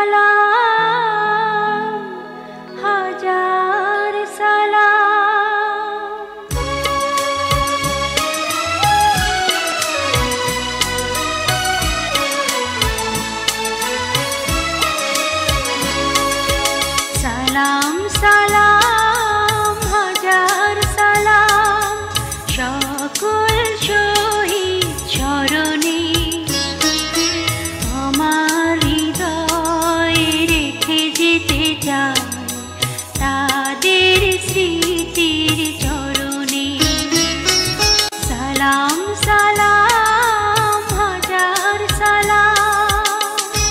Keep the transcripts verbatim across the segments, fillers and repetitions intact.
সালাম হাজার সালাম সালাম সালাম হাজার সালাম সকল শহীদ চরণে আমার হৃদয়ে রেখে যেতে চাই তাদের স্মৃতির চরণে সালাম সালাম হাজার সালাম।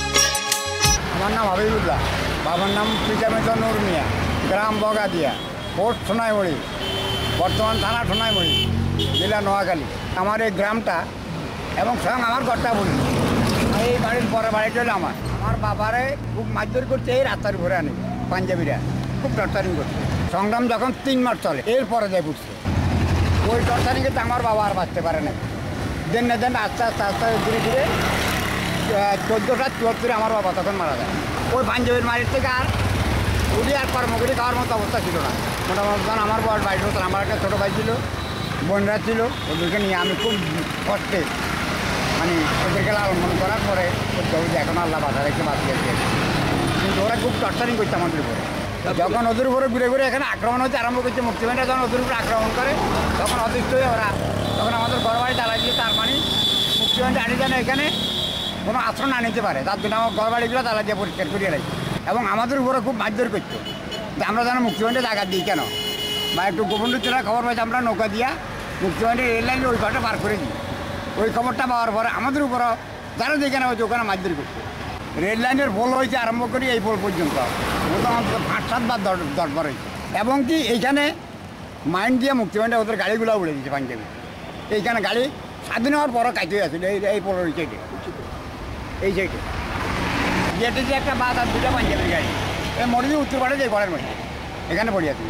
আমার নাম হাবিবুল্লাহ, বাবার নাম পিতামেতা নূর মিয়া, গ্রাম বগাদিয়া, পোস্ট সোনাইমুড়ি, বর্তমান থানা সোনাইমুড়ি, জেলা নোয়াখালী। আমার এই গ্রামটা এবং স্বয়ং আমার ঘরটা বলি, এই বাড়ির পরের বাড়িটা হলো আমার। আমার বাবারে খুব মারধর করছে এই রাস্তার ঘুরে আনি, পাঞ্জাবিরা খুব টর্চারিং করছে। সংগ্রাম যখন তিন মাস চলে এরপরে যায় উঠছে, ওই টর্চারিংয়ে তো আমার বাবা আর বাঁচতে পারে না। দেন না দেন আস্তে আস্তে আস্তে ধীরে ধীরে চোদ্দোটা চুয়াত্তরে আমার বাবা তখন মারা যায়। ওই পাঞ্জাবির মারির থেকে আর উঠে আর কর্মকরি খাওয়ার মতো অবস্থা ছিল না। মোটামুটি তখন আমার বয়স বাইশ বছর, আমার একটা ছোটো ভাই ছিল, বোনরা ছিল, ওদেরকে নিয়ে আমি খুব কষ্টে মানে ওদেরকে লালন করার পরে এখন আল্লাহ বাধা রেখে বাঁচিয়েছে। কিন্তু ওরা খুব টর্চারিং করছে আমাদের উপরে। যখন ওদের উপরে ঘুরে ঘুরে এখানে আক্রমণ হতে আরম্ভ করছে, মুক্তিবাহিনীরা যখন ওদের উপরে আক্রমণ করে তখন অতিষ্ঠ হয়ে ওরা তখন আমাদের ঘর বাড়ি জ্বালাই দিয়ে, তার মানে মুক্তিবাহিনী আনি যেন এখানে কোনো আশ্রয় না নিতে পারে, তার জন্য আমার ঘর বাড়িগুলো জ্বালা দিয়ে পরিষ্কার করিয়ে রাখি। এবং আমাদের উপরে খুব মারধর করতো যে আমরা যেন মুক্তিবাহিনীতে জায়গা দিই কেন, বা একটু গোপন সূত্রে খবর পাইছে আমরা নৌকা দিয়া মুক্তিবাহিনীর রেল লাইনে ওই ঘরটা পার করে দিই। ওই খবরটা পাওয়ার পরে আমাদের উপরও যারা যেখানে হয়েছে ওখানে মারধর করতো। রেল লাইনের পোল হয়েছে আরম্ভ করি এই পোল পর্যন্ত মোটামুটি পাঁচ সাত বার দশ দশ বার হয়েছে। এবং কি এইখানে মাইন্ড দিয়ে মুক্তিবাহিনী ওদের গাড়িগুলো উড়ে দিচ্ছে পাঞ্জাবি। এইখানে গাড়ি স্বাধীন হওয়ার পরও কাইতে আসছিল এই এই পোলের ওই সাইডে, এই সাইডে গেটে যে একটা বাস আর দুটা পাঞ্জাবির গাড়ি এই মরিদি উত্তর পাড়ে যে ঘরের মধ্যে এখানে পড়িয়াছিল।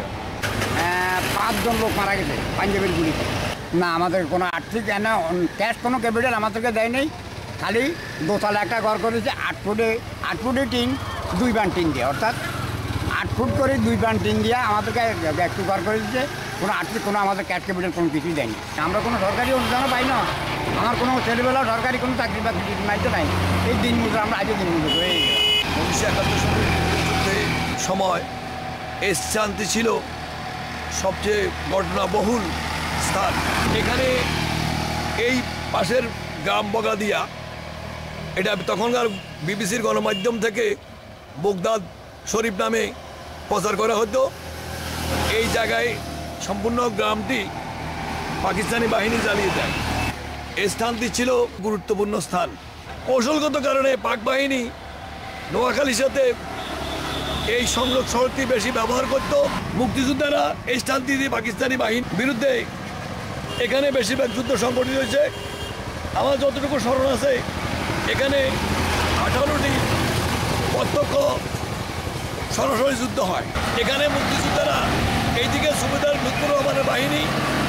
পাঁচজন লোক মারা গেছে পাঞ্জাবির গুলিতে। না আমাদের কোনো আর্থিক না ক্যাশ কোনো ক্যাপিটাল আমাদেরকে দেয় নেই, খালি দোতলা একটা ঘর করেছে আট ফুটে আট ফুটে টিন দুই বান টিন দিয়ে, অর্থাৎ আট ফুট করে দুই বান টিন দিয়ে আমাদেরকে একটু ঘর করে দিচ্ছে। কোনো আর্থিক কোনো আমাদের ক্যাশ ক্যাপিটাল কোনো কিছুই দেয়নি। আমরা কোনো সরকারি অনুদানও পাই না, আমার কোনো ছেলেবেলাও সরকারি কোনো চাকরি বাকরি কিছু নাই তো নাই। এই দিন মজুর আমরা আজও দিন মজুর হয়ে গেলাম। উনিশশো একাত্তর সালের যুদ্ধের সময় এই শান্তি ছিল সবচেয়ে ঘটনাবহুল স্থান। এখানে এই পাশের গ্রাম বগাদিয়া, এটা তখনকার বিবিসির গণমাধ্যম থেকে বগদাদ শরীফ নামে প্রচার করা হতো। এই জায়গায় সম্পূর্ণ গ্রামটি পাকিস্তানি বাহিনী জ্বালিয়ে দেয়। এই স্থানটি ছিল গুরুত্বপূর্ণ স্থান। কৌশলগত কারণে পাক বাহিনী নোয়াখালীর সাথে এই সংযোগ সড়কটি বেশি ব্যবহার করত। মুক্তিযোদ্ধারা এই স্থানটি দিয়ে পাকিস্তানি বাহিনীর বিরুদ্ধে এখানে বেশিরভাগ যুদ্ধ সংগঠিত হয়েছে। আমার যতটুকু স্মরণ আছে এখানে আঠারোটি প্রত্যক্ষ সরাসরি যুদ্ধ হয়। এখানে মুক্তিযোদ্ধারা এইদিকে সুবেদার লুৎফর রহমানের বাহিনী,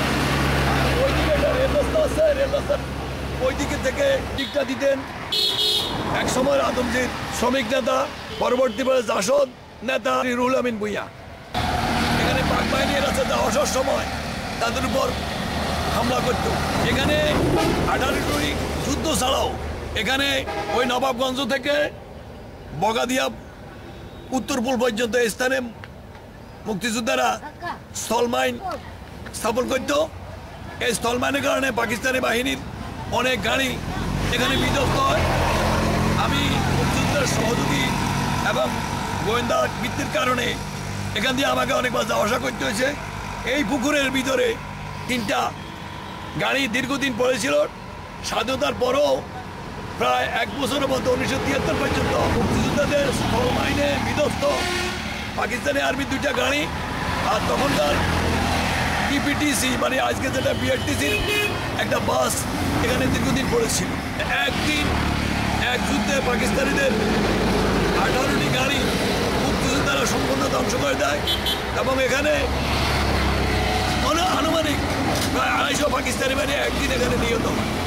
ওইদিকে একটা রেল রাস্তা আছে, রেল রাস্তার ওই দিকে থেকে দিকটা দিতেন এক সময়ের আদমজির শ্রমিক নেতা, পরবর্তীকালে জাসদ নেতা রুহুল আমিন ভূঁইয়া। এখানে পাক বাহিনীর আছে যাওয়ার সময় তাদের উপর হামলা করত। এখানে আঠারোটি যুদ্ধ ছাড়াও এখানে ওই নবাবগঞ্জ থেকে বগাদিয়া উত্তরপুর পর্যন্ত স্থানে মুক্তিযোদ্ধারা স্থলমাইন স্থাপন করত। এই স্থলমাইনের কারণে পাকিস্তানি বাহিনীর অনেক গাড়ি এখানে বিধ্বস্ত হয়। আমি মুক্তিযোদ্ধার সহযোগী এবং গোয়েন্দা ভিত্তির কারণে এখান দিয়ে আমাকে অনেকবার যাওয়া আসা করতে হয়েছে। এই পুকুরের ভিতরে তিনটা গাড়ি দীর্ঘদিন পড়েছিল। স্বাধীনতার পরও প্রায় এক বছরের মতো উনিশশো তিয়াত্তর পর্যন্ত মুক্তিযোদ্ধাদের স্থল মাইনে বিধ্বস্ত পাকিস্তানি আর্মির দুইটা গাড়ি আর তখনকার টিপিটিসি মানে আজকে যেটা বিআরটিসির একটা বাস এখানে দীর্ঘদিন পড়েছিল। একদিন এক যুদ্ধে পাকিস্তানিদের আঠারোটি গাড়ি মুক্তিযোদ্ধারা সম্পূর্ণ ধ্বংস করে দেয় এবং এখানে আনুমানিক প্রায় আড়াইশো পাকিস্তানি বাহিনী একদিন এখানে নিহত হয়।